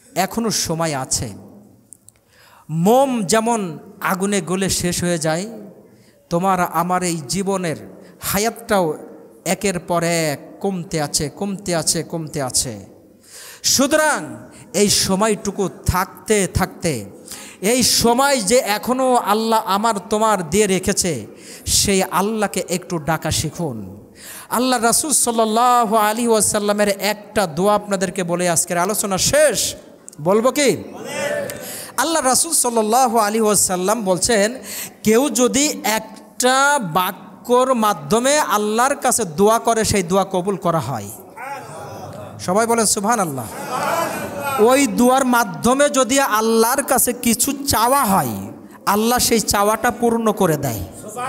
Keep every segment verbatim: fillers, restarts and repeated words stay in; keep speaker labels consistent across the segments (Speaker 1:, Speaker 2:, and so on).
Speaker 1: এখনো সময় আছে। মোম যেমন আগুনে গলে শেষ হয়ে যায়, তোমার আমার এই জীবনের হায়াতটাও একের পর এক কমতে আছে কমতে আছে কমতে আছে। সুতরাং এই সময়টুকু থাকতে থাকতে, এই সময় যে এখনও আল্লাহ আমার তোমার দিয়ে রেখেছে, সেই আল্লাহকে একটু ডাকা শিখুন। আল্লাহ রাসূল সাল্লাল্লাহু আলাইহি ওয়াসাল্লামের একটা দোয়া আপনাদেরকে বলে আজকের আলোচনা শেষ। বলবো কি? আল্লাহ রাসূল সাল্লাল্লাহু আলাইহি ওয়াসাল্লাম বলছেন, কেউ যদি একটা বাক্যর মাধ্যমে আল্লাহর কাছে দোয়া করে, সেই দোয়া কবুল করা হয়। সবাই বলেন সুবহানাল্লাহ। ওই দোয়ার মাধ্যমে যদি আল্লাহর কাছে কিছু চাওয়া হয়, আল্লাহ সেই চাওয়াটা পূর্ণ করে দেয়।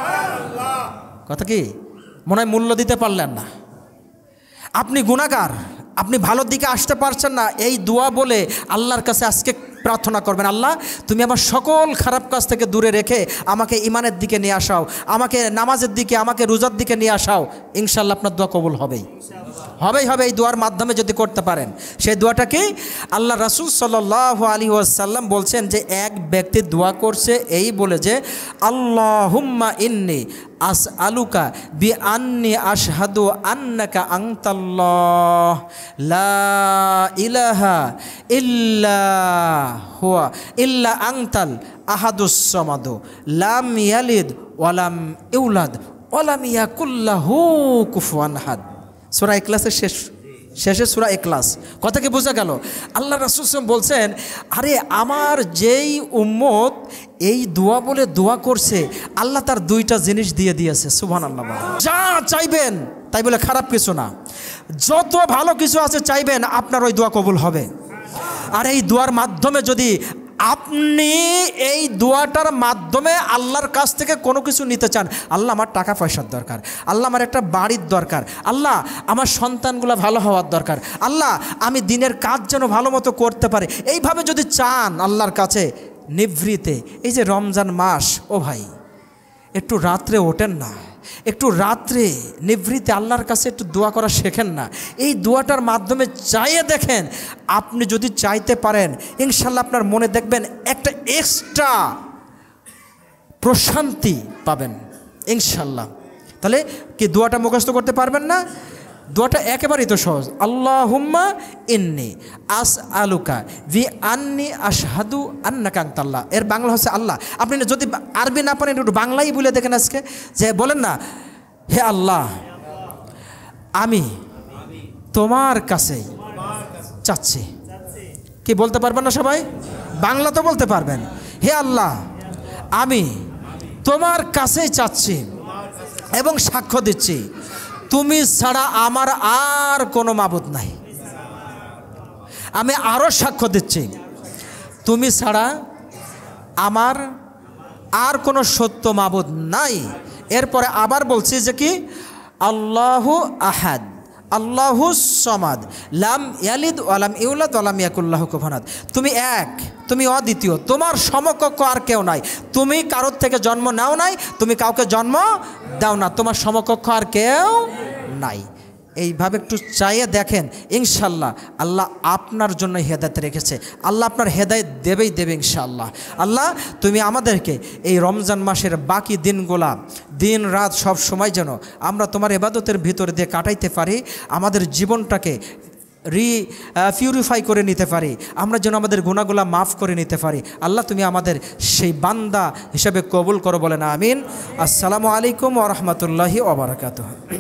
Speaker 1: কথা কি মনে হয় মূল্য দিতে পারলেন না? আপনি গুনাহগার, আপনি ভালোর দিকে আসতে পারছেন না, এই দোয়া বলে আল্লাহর কাছে আজকে প্রার্থনা করবেন, আল্লাহ তুমি আমার সকল খারাপ কাজ থেকে দূরে রেখে আমাকে ইমানের দিকে নিয়ে আসাও, আমাকে নামাজের দিকে, আমাকে রোজার দিকে নিয়ে আসাও। ইনশাআল্লাহ আপনার দোয়া কবুল হবেই হবেই হবে। এই দোয়ার মাধ্যমে যদি করতে পারেন, সেই দোয়াটা কি? আল্লাহ রাসূল সাল্লাল্লাহু আলাইহি ওয়াসাল্লাম বলছেন যে এক ব্যক্তি দোয়া করছে এই বলে যে, আল্লাহুম্মা ইন্নী আসআলুকা বিআন্নী আশহাদু আন্নাকা আনতাল্লাহ লা ইলাহা ইল্লা হুয়া ইল্লা আনতাল আহাদুস সামাদু লাম ইয়ালিদ ওয়া লাম ইউলাদ ওয়া লাম ইয়াকুল লাহু কুফুয়ান আহাদ। সূরা ইখলাসের শেষ শেষে সূরা ইখলাস। কথা কি বোঝা গেল? আল্লাহ রাসূল বলছেন, আরে আমার যেই উম্মত এই দোয়া বলে দোয়া করছে, আল্লাহ তার দুইটা জিনিস দিয়ে দিয়েছে। সুবহানাল্লাহ। যা চাইবেন তাই বলে খারাপ কিছু না, যত ভালো কিছু আছে চাইবেন, আপনার ওই দোয়া কবুল হবে। আর এই দোয়ার মাধ্যমে যদি আপনি এই দোয়াটার মাধ্যমে আল্লাহর কাছ থেকে কোনো কিছু নিতে চান, আল্লাহ আমার টাকা পয়সার দরকার, আল্লাহ আমার একটা বাড়ির দরকার, আল্লাহ আমার সন্তানগুলো ভালো হওয়ার দরকার, আল্লাহ আমি দিনের কাজ যেন ভালো মতো করতে পারে, এইভাবে যদি চান আল্লাহর কাছে নিভৃতে, এই যে রমজান মাস, ও ভাই একটু রাত্রে ওঠেন না, একটু রাত্রে নিভৃতে আল্লাহর কাছে একটু দোয়া করা শেখেন না। এই দোয়াটার মাধ্যমে চাইয়ে দেখেন, আপনি যদি চাইতে পারেন ইনশাল্লাহ আপনার মনে দেখবেন একটা এক্সট্রা প্রশান্তি পাবেন ইনশাল্লাহ। তাহলে কি দোয়াটা মুখস্থ করতে পারবেন না? দোয়াটা একেবারেই তো সহজ। আল্লাহুম্মা ইন্নী আসআলুকা বিআন্নী আশহাদু আন্নাকা আনতাল্লাহ। এর বাংলা হচ্ছে আল্লাহ। আপনি যদি আরবি না পারেন একটু বাংলাই বলে দেখেন আজকে, যে বলেন না, হে আল্লাহ আমি তোমার কাছে চাচ্ছি। কি বলতে পারবেন না সবাই? বাংলা তো বলতে পারবেন। হে আল্লাহ আমি তোমার কাছেই চাচ্ছি এবং সাক্ষ্য দিচ্ছি, তুমি ছাড়া আমার আর কোনো মাবুদ নাই। আমি আরও সাক্ষ্য দিচ্ছি, তুমি ছাড়া আমার আর কোনো সত্য মাবুদ নাই। এরপরে আবার বলছি যে কি, আল্লাহু আহাদ আল্লাহু সামাদ লাম ইয়ালিদ ওয়া লাম ইউলাদ ওয়া লাম ইয়াকুল লাহু কুফুয়ান আহাদ। তুমি এক, তুমি অদ্বিতীয়, তোমার সমকক্ষ আর কেউ নাই। তুমি কারোর থেকে জন্ম নাও নাই, তুমি কাউকে জন্ম দাও না, তোমার সমকক্ষ আর কেউ নাই। এইভাবে একটু চাইয়ে দেখেন, ইনশাল্লাহ আল্লাহ আপনার জন্য হেদায়েত রেখেছে, আল্লাহ আপনার হেদায়েত দেবেই দেবে ইনশাআল্লাহ। আল্লাহ তুমি আমাদেরকে এই রমজান মাসের বাকি দিনগুলা, দিন রাত সব সময় যেন আমরা তোমার ইবাদতের ভিতর দিয়ে কাটাইতে পারি, আমাদের জীবনটাকে রি পিউরিফাই করে নিতে পারি, আমরা যেন আমাদের গুনাহগুলা মাফ করে নিতে পারি। আল্লাহ তুমি আমাদের সেই বান্দা হিসেবে কবুল করো, বলেন আমিন। আসসালামু আলাইকুম ওয়া রাহমাতুল্লাহি ওয়া বারাকাতুহু।